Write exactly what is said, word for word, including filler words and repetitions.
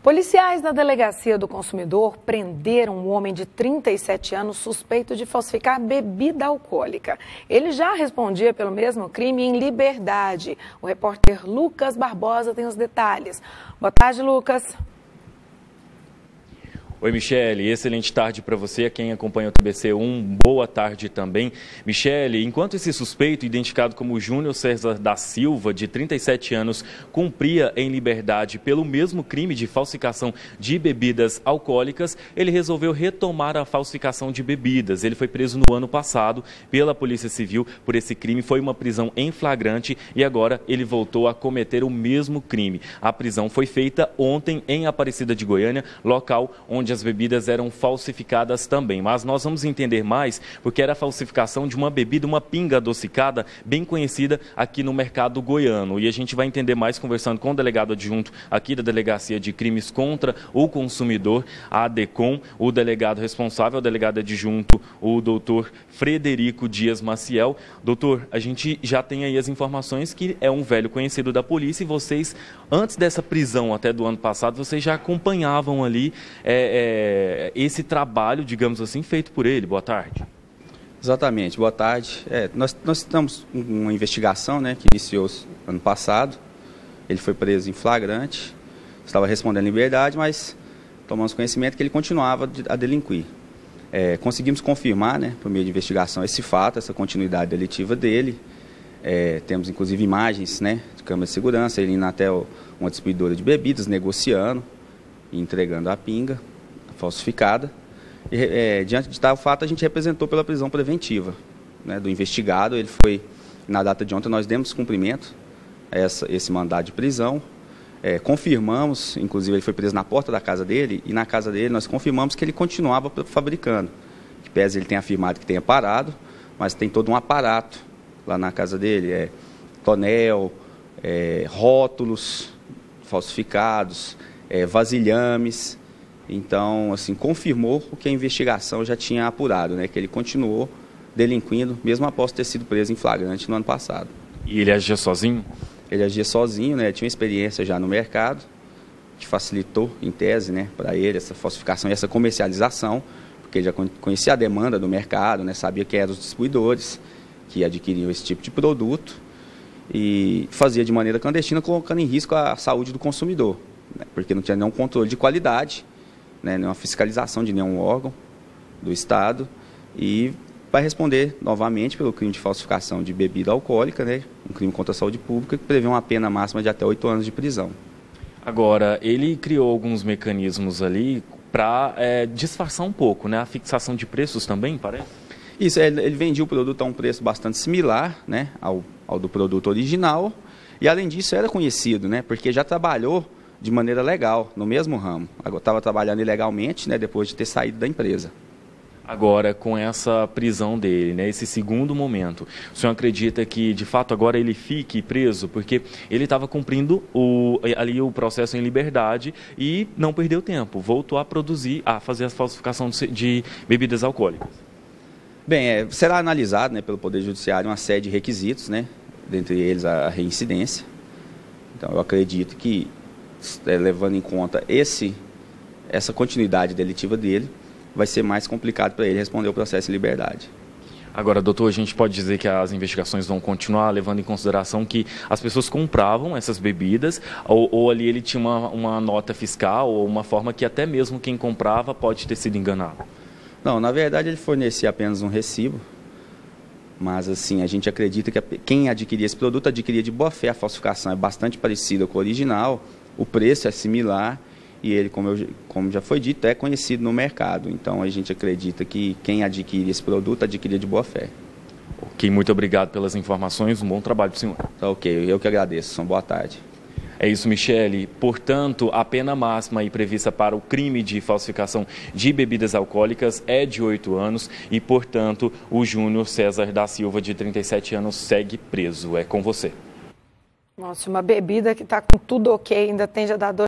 Policiais da Delegacia do Consumidor prenderam um homem de trinta e sete anos suspeito de falsificar bebida alcoólica. Ele já respondia pelo mesmo crime em liberdade. O repórter Lucas Barbosa tem os detalhes. Boa tarde, Lucas. Oi, Michele, excelente tarde para você, a quem acompanha o T B C um, boa tarde também. Michele, enquanto esse suspeito, identificado como Júnior César da Silva, de trinta e sete anos, cumpria em liberdade pelo mesmo crime de falsificação de bebidas alcoólicas, ele resolveu retomar a falsificação de bebidas. Ele foi preso no ano passado pela Polícia Civil por esse crime, foi uma prisão em flagrante e agora ele voltou a cometer o mesmo crime. A prisão foi feita ontem em Aparecida de Goiânia, local onde as bebidas eram falsificadas também. Mas nós vamos entender mais porque era a falsificação de uma bebida, uma pinga adocicada, bem conhecida aqui no mercado goiano. E a gente vai entender mais conversando com o delegado adjunto aqui da Delegacia de Crimes contra o Consumidor, a DECOM, o delegado responsável, o delegado adjunto, o doutor Frederico Dias Maciel. Doutor, a gente já tem aí as informações que é um velho conhecido da polícia e vocês, antes dessa prisão até do ano passado, vocês já acompanhavam ali é, É, esse trabalho, digamos assim, feito por ele. Boa tarde. Exatamente, boa tarde. É, nós, nós estamos com uma investigação, né, que iniciou ano passado. Ele foi preso em flagrante, estava respondendo em liberdade, mas tomamos conhecimento que ele continuava a delinquir. É, conseguimos confirmar, né, por meio de investigação, esse fato, essa continuidade delitiva dele. É, temos inclusive imagens, né, de câmera de segurança, ele indo até o, uma distribuidora de bebidas, negociando e entregando a pinga falsificada. E, é, diante de tal fato, a gente representou pela prisão preventiva, né, do investigado. Ele foi, na data de ontem, nós demos cumprimento a essa, esse mandado de prisão, é, confirmamos, inclusive ele foi preso na porta da casa dele, e na casa dele nós confirmamos que ele continuava fabricando, que pese ele tenha afirmado que tenha parado, mas tem todo um aparato lá na casa dele, é, tonel, é, rótulos falsificados, é, vasilhames. Então, assim, confirmou o que a investigação já tinha apurado, né? Que ele continuou delinquindo, mesmo após ter sido preso em flagrante no ano passado. E ele agia sozinho? Ele agia sozinho, né? Ele tinha experiência já no mercado, que facilitou, em tese, né, para ele essa falsificação e essa comercialização, porque ele já conhecia a demanda do mercado, né? Sabia quem eram os distribuidores que adquiriam esse tipo de produto e fazia de maneira clandestina, colocando em risco a saúde do consumidor, né? Porque não tinha nenhum controle de qualidade, né, nenhuma fiscalização de nenhum órgão do Estado, e vai responder novamente pelo crime de falsificação de bebida alcoólica, né, um crime contra a saúde pública que prevê uma pena máxima de até oito anos de prisão. Agora, ele criou alguns mecanismos ali para é, disfarçar um pouco, né, a fixação de preços também, parece? Isso, ele, ele vendia o produto a um preço bastante similar, né, ao, ao do produto original, e além disso era conhecido, né, porque já trabalhou de maneira legal, no mesmo ramo. Agora estava trabalhando ilegalmente, né, depois de ter saído da empresa. Agora, com essa prisão dele, né, esse segundo momento, o senhor acredita que, de fato, agora ele fique preso? Porque ele estava cumprindo o, ali o processo em liberdade e não perdeu tempo, voltou a produzir, a fazer a falsificação de, de bebidas alcoólicas. Bem, é, será analisado, né, pelo Poder Judiciário uma série de requisitos, né, dentre eles a reincidência. Então, eu acredito que, É, levando em conta esse, essa continuidade delitiva dele, vai ser mais complicado para ele responder o processo em liberdade. Agora, doutor, a gente pode dizer que as investigações vão continuar, levando em consideração que as pessoas compravam essas bebidas, ou, ou ali ele tinha uma, uma nota fiscal, ou uma forma que até mesmo quem comprava pode ter sido enganado? Não, na verdade ele fornecia apenas um recibo, mas assim, a gente acredita que quem adquiria esse produto adquiria de boa fé. A falsificação é bastante parecida com o original, o preço é similar e ele, como, eu, como já foi dito, é conhecido no mercado. Então, a gente acredita que quem adquire esse produto adquiria de boa fé. Ok, muito obrigado pelas informações. Um bom trabalho para o senhor. Tá, ok, eu que agradeço. Boa tarde. É isso, Michele. Portanto, a pena máxima aí prevista para o crime de falsificação de bebidas alcoólicas é de oito anos e, portanto, o Júnior César da Silva, de trinta e sete anos, segue preso. É com você. Nossa, uma bebida que está com tudo ok, ainda tende a dar dor